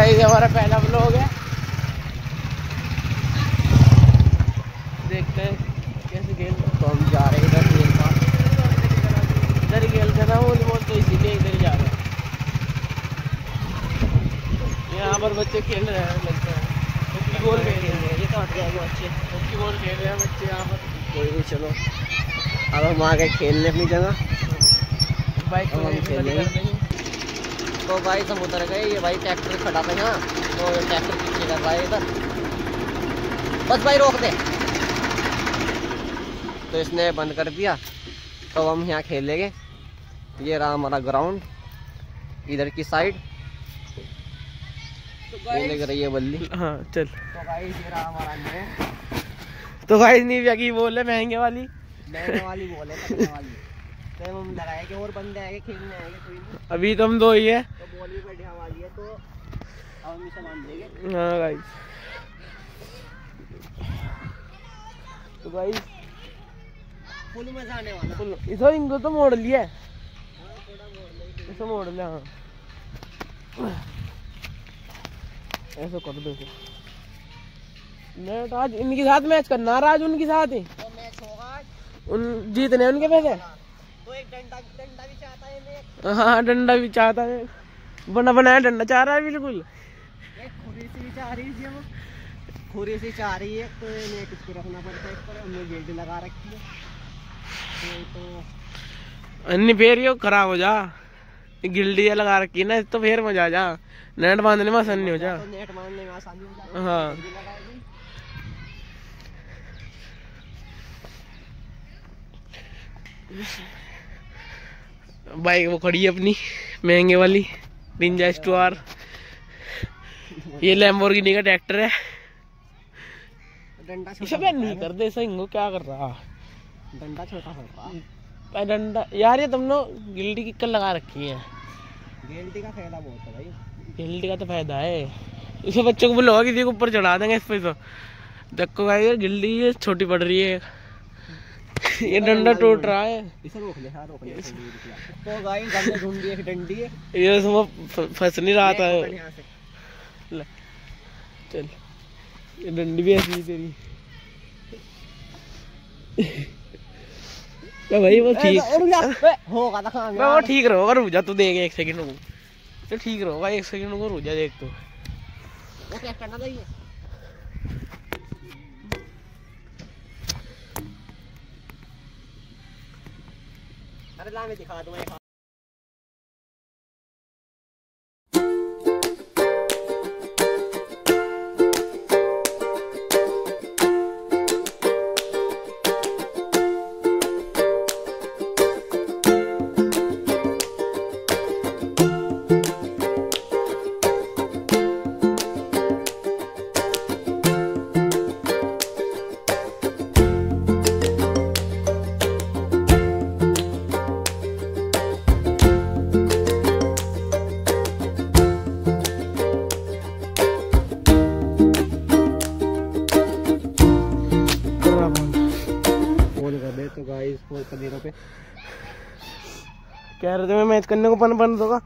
Guys हमारा पहला vlog है, देखते हैं कैसे खेल। तो हम जा रहे हैं इधर खेल का, इधर ही खेलते ना वॉलीबॉल, तो इसीलिए इधर ही जा रहे हैं। यहाँ पर बच्चे खेल रहे हैं, लगता है बॉल खेल रहे हैं। ये तो हट जाएंगे बच्चे, बॉल खेल रहे हैं बच्चे यहाँ पर। कोई नहीं, चलो अब हम आ गए खेलने अपनी जगह। बाइक तो हम खेलेंगे। तो भाई हम उतर गए, ये भाई ट्रैक्टर खड़ा था यहाँ, तो ट्रैक्टर पीछे कर रहा है इधर। बस भाई रोक दे, तो इसने बंद कर दिया। तो हम यहाँ खेलेंगे। ये रहा हमारा ग्राउंड इधर की साइड, ये लग रही है बल्ली। हाँ चल। तो भाई ये रहा हमारा नेट। तो भाई नहीं की बोल है महंगे वाली बोल है तो हम लगाएंगे और बंदे आएंगे खेलने आएंगे, कोई नहीं। अभी तो हम दो ही है, तो बॉल भी बढ़िया वाली है, तो अब हम इसे मान देंगे। हाँ गाइस, तो गाइस फुल मजा आने वाला। फुल इसे इनको तो मोड़ लिया, इसे मोड़ लिया। हाँ ऐसा कर दो। नेट आज इनके साथ मैच करना, आज उनके साथ ही तो मैच होगा। उन जीतने उनके पैसे। तो एक डंडा भी चाहता है। हाँ डंडा भी चाहता है, बनाया डंडा चाह रहा है बिल्कुल। खुरी सी चाह रही है, वो खुरी सी चाह रही है, तो नेट इसको रखना पड़ता है। इस पर हमने गेट लगा रखी है, तो अन्य फिर ये खराब हो जा। गिल्डिया लगा रखी है ना, तो फिर मजा आ जा। नेट बांधने में आसानी हो जा, तो नेट बांधने में आसानी हो जा। हाँ बाइक वो खड़ी है अपनी महंगे वाली निंजा स्टोर। ये लैम्बोर्गिनी का ट्रैक्टर है। डंडा छोटा नहीं कर दे सही, क्या कर रहा। डंडा छोटा होगा डंडा यार। ये तुमने गिल्डी की कल लगा रखी है। गिल्डी का फायदा बहुत है भाई, गिल्डी का तो फायदा है। इसे बच्चों को बोलो किसी को ऊपर चढ़ा देंगे इस पे, तो देखो भाई गिल्डी ये छोटी पड़ रही है। ये डंडा टूट रहा है, इसे रोक ले। हाँ रोक ले। तो गाइस हमने ढूंढ ली एक डंडी है, ये इसमें फंस नहीं रहा था। चल ये डंडी भी ऐसी तेरी। तो भाई वो ठीक होगा, वो ठीक रहोगा। रुक जा, तू देख एक सेकंड को, तो ठीक रहोगा। एक सेकंड को रुक जा, देख तो वो क्या करना चाहिए। अरे ला मैं दिखा दूंगा। तो गाइस पे कह रहे थे मैं मैच करने को पन दोगा।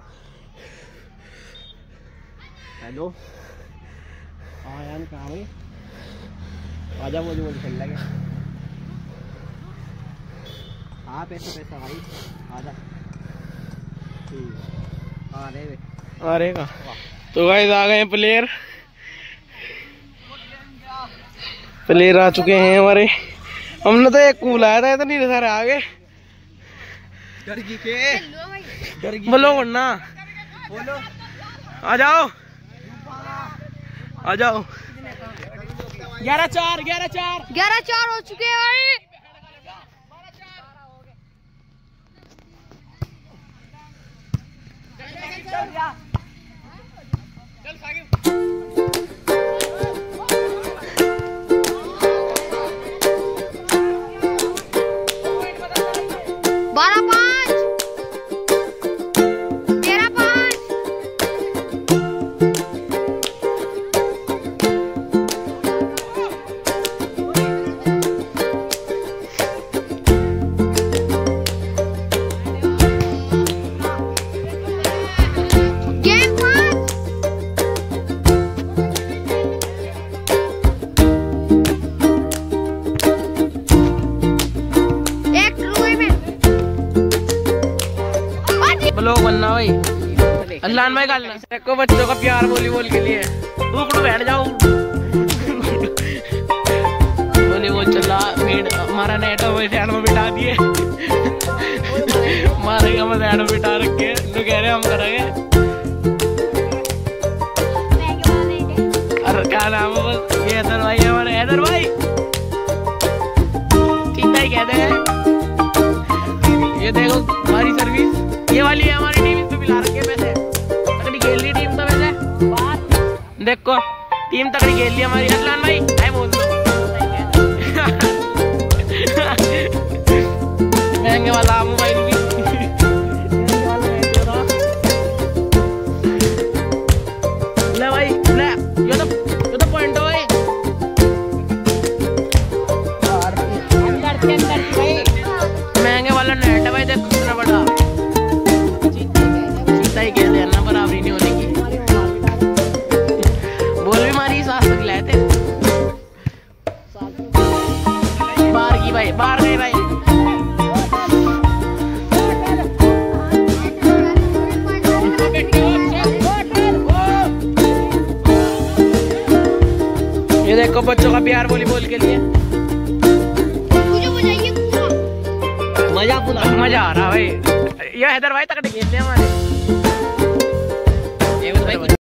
हेलो हाँ यार कहाँ भाई, आजा मुझे खेल लगे। हाँ पैसा भाई आजा। आ रहेगा। तो गाइस आ गए प्लेयर आ चुके हैं हमारे। हमने तो एक कूल आया था, तो नहीं सारे आ गए। बोलो वरना आ जाओ 11-4 हो चुके हैं भाई। लोग बनना भाई। अल्लाह भाई गालना देखो बच्चों का प्यार वॉलीबॉल के लिए। उकड़ू बैठ जाओ। वॉलीबॉल चला फिर हमारा नेट सैड में बिठा दिए। हमारे हम सैड में बिठा रखे तो कह रहे हम करेंगे। अरे क्या नाम है बस ये हैदर भाई हमारे। हैदर भाई चीता ही कहते हैं। ये देखो हमारी सर्विस ये वाली है हमारी टीम। इसमें मिला रखे पैसे। तकड़ी खेल ली टीम तो वैसे देखो टीम तकड़ी खेल ली हमारी। अदलान भाई आए बोल दो। महंगे वाला मोबाइल भी ले भाई ले। ये तो पॉइंट है भाई। महंगे वाला नेट है भाई। देखो कितना बड़ा। चीता ही कहते हैं ना बराबरी नहीं होने की। बोल भी मारी सास तक लाए थे। बाहर की भाई बाहर गए भाई। ये देखो बच्चों का प्यार वॉलीबॉल के लिए। मजा आ रहा भाई। ये हैदर भाई तक खेलते हैं हमारे।